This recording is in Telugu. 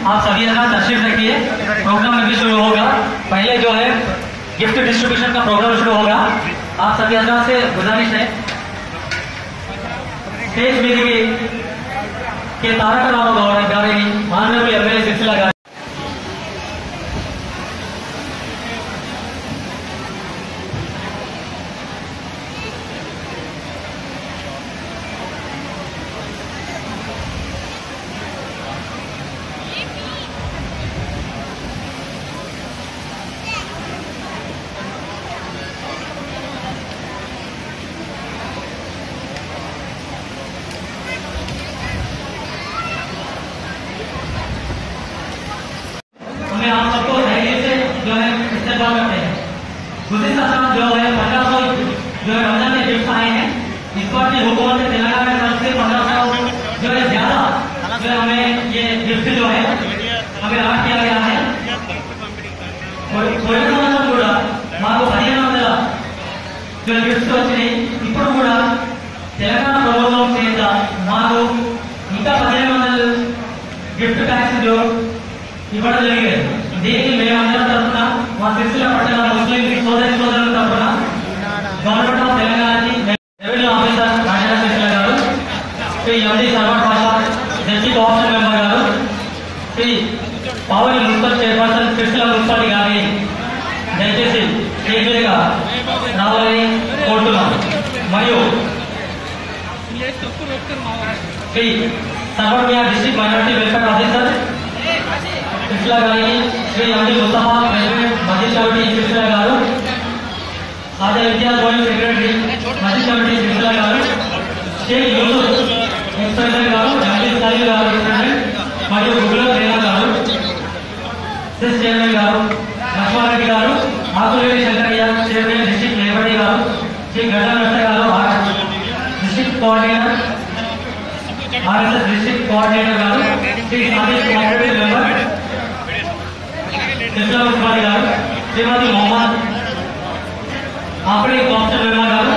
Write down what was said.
आप सभी तशरीफ रखिए। प्रोग्राम अभी शुरू होगा। पहले जो है गिफ्ट डिस्ट्रीब्यूशन का प्रोग्राम शुरू होगा। आप सभी से गुजारिश है स्टेज मीदी के तारक रामाराव गारी माननीय एमएलए सिलसिला गारी आप सबको धैर्य से जो है इस्तेमाल करते हैं। दूसरी तरफ जो है 1500 जो है रमजान में गिफ्ट आए हैं। इस बार की हुकूमत ने तेलंगाना की तरफ से 1500 जो है ज्यादा जो है हमें ये गिफ्ट जो है हमें राट किया गया है। పోయిన సంవత్సరం కూడా మాకు 1500 जो గిఫ్ట్స్ వచ్చినాయి। ఇప్పుడు కూడా తెలంగాణ ప్రభుత్వం చేత మాకు ఇంకా 1500 గిఫ్ట్ ప్యాక్స్ जो ఇవ్వడం జరిగేది। దీనికి మేమందరం తరఫున మా సిరిసిల్ల పట్టణ ముస్లిం సోదరి సోదరుల తరఫున గవర్నమెంట్ ఆఫ్ తెలంగాణకి రెవెన్యూ ఆఫీసర్ రాజేంద్ర సిరిసిల్ల గారు, Shri MD Sarwar Pasha, judge co-option member గారు, Shri Pavani municipal chairperson Sircilla municipality గారి దయచేసి కేజీగా రావాలని కోరుతున్నాం। మరియు Shri Sarvamiya district minority welfare officer Sircilla गारी, श्री अब्दुल मुस्तफा प्रेसिडेंट मस्जिद कमिटी सिलसिला गारू, आजा विद्या जोइंट सेक्रेटरी मस्जिद कमिटी सिलसिला गारू, शेख यूसुफ एक्सप्रेशन गारू, जगदीश साली गारू प्रेसिडेंट మరియు గుగ్గుల రేణా గారు, సెస్ చైర్మన్ గారు, లక్ష్మారెడ్డి గారు, ఆకులేని శంకరయ్య చైర్మన్ డిస్ట్రిక్ట్ లేబర్టీ గారు, శ్రీ గడ్డ నష్ట గారు district coordinator RSS district coordinator గారు, Shri Sadiq cooperative member Sircilla municipality गारू, श्रीमती मोहम्मद आपड़ी कोऑप्शन మెంబర్ గారు,